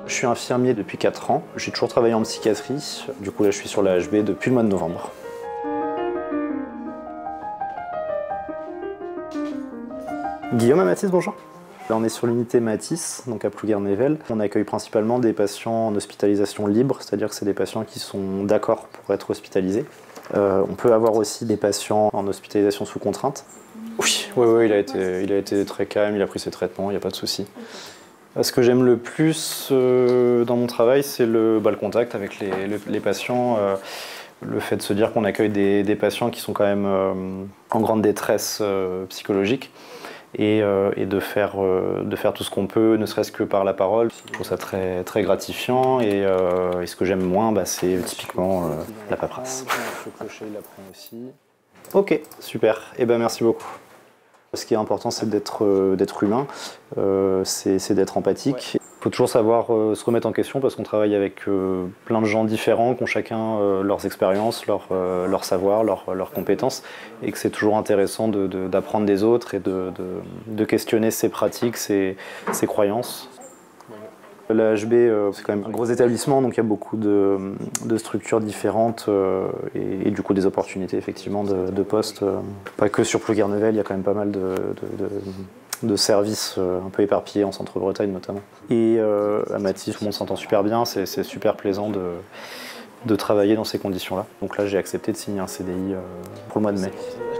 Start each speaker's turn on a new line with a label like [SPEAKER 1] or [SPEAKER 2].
[SPEAKER 1] Je suis infirmier depuis 4 ans. J'ai toujours travaillé en psychiatrie. Du coup, là, je suis sur la HB depuis le mois de novembre. Guillaume et Mathis, bonjour. Là, on est sur l'unité Matisse, donc à Plouguer-Nével. On accueille principalement des patients en hospitalisation libre, c'est-à-dire que c'est des patients qui sont d'accord pour être hospitalisés. On peut avoir aussi des patients en hospitalisation sous contrainte. Oui, il a été très calme, il a pris ses traitements, il n'y a pas de souci. Ce que j'aime le plus dans mon travail, c'est le contact avec les patients. Le fait de se dire qu'on accueille des patients qui sont quand même en grande détresse psychologique. Et de faire tout ce qu'on peut, ne serait-ce que par la parole. Je trouve ça très, très gratifiant et ce que j'aime moins, c'est typiquement la paperasse. Ok, super, et merci beaucoup. Ce qui est important, c'est d'être humain, c'est d'être empathique. Il faut toujours savoir se remettre en question parce qu'on travaille avec plein de gens différents qui ont chacun leurs expériences, leur savoir, leurs compétences et que c'est toujours intéressant d'apprendre des autres et de questionner ses pratiques, ses croyances. La HB, c'est quand même un gros établissement, donc il y a beaucoup de structures différentes et du coup des opportunités effectivement de postes. Pas que sur Plouguer-Nével, il y a quand même pas mal de services un peu éparpillés en Centre-Bretagne notamment. Et à Matisse, tout le monde s'entend super bien, c'est super plaisant de travailler dans ces conditions-là. Donc là, j'ai accepté de signer un CDI pour le mois de mai.